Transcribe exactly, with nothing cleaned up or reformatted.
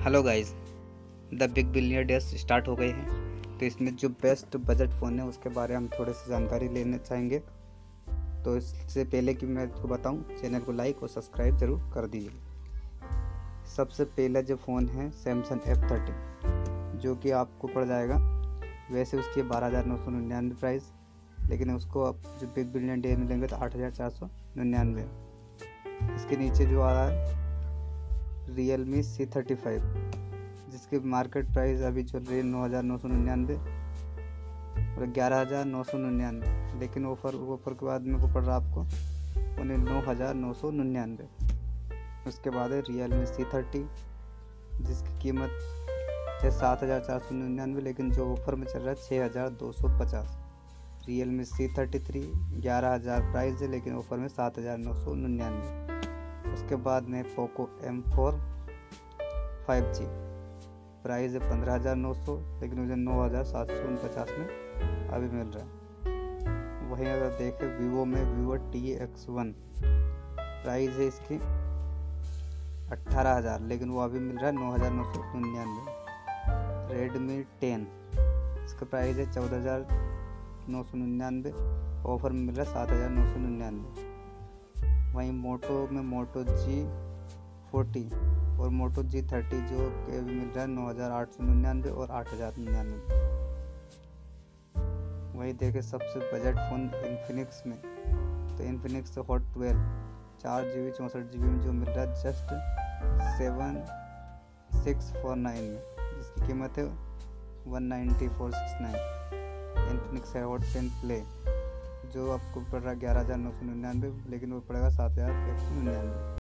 Hello guys, the big billionaire days start हो गए हैं। तो इसमें जो बेस्ट बजट फ़ोन है उसके बारे में हम थोड़े से जानकारी लेना चाहेंगे। तो इससे पहले कि मैं आपको बताऊं, चैनल को लाइक और सब्सक्राइब ज़रूर कर दीजिए। सबसे पहला जो फ़ोन है सैमसंग एफ थर्टी, जो कि आपको पड़ जाएगा, वैसे उसकी बारह हज़ार नौ सौ निन्यानवे प्राइस, लेकिन उसको आप जो बिग बिलियन डे में लेंगे तो आठ हज़ार चार सौ निन्यानवे। इसके नीचे जो आ रहा है Realme C thirty five, जिसकी मार्केट प्राइस अभी चल रही है नौ हज़ार नौ सौ निन्यानवे और ग्यारह हज़ार नौ सौ निन्यानवे, लेकिन ऑफर ऑफर के बाद में वो पड़ रहा है आपको उन्हें नौ हज़ार नौ सौ निन्यानवे। उसके बाद है रियल मी सी थर्टी, जिसकी कीमत है सात हज़ार चार सौ निन्यानवे, लेकिन जो ऑफर में चल रहा है छः हज़ार दो सौ पचास। Realme C thirty three ग्यारह हज़ार प्राइस है, लेकिन ऑफर में सात हज़ार नौ सौ निन्यानवे। उसके बाद में Poco M four five G, price है पंद्रह हज़ार नौ सौ, लेकिन मुझे नौ हज़ार सात सौ उनपचास में अभी मिल रहा है। वहीं अगर देखें वीवो में Vivo T X one, price है इसकी अट्ठारह हज़ार, लेकिन वो अभी मिल रहा है नौ हज़ार नौ सौ निन्यानवे। रेडमी टेन, इसका प्राइस है चौदह हज़ार नौ सौ निन्यानवे, ऑफर में मिल रहा है सात हज़ार नौ सौ निन्यानवे। वहीं मोटो में मोटो जी फोर्टी और मोटो जी थर्टी, जो कि अभी मिल रहा है नौ हज़ार आठ सौ निन्यानवे और आठ हज़ार निन्यानवे। वहीं देखें सबसे बजट फ़ोन इन्फिनिक्स में, तो इन्फिनिक्स हॉट ट्वेल्व चार जी बी चौंसठ जी बी में जो मिल रहा है just seven six four nine में, जिसकी कीमत है one ninety four six nine. Infinix है हॉट टेन प्ले, जो आपको पड़ रहा है ग्यारह हज़ार नौ सौ निन्यानवे, लेकिन वो पड़ेगा सात हज़ार एक सौ निन्यानवे।